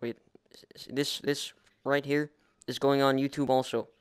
wait. This right here is going on YouTube also.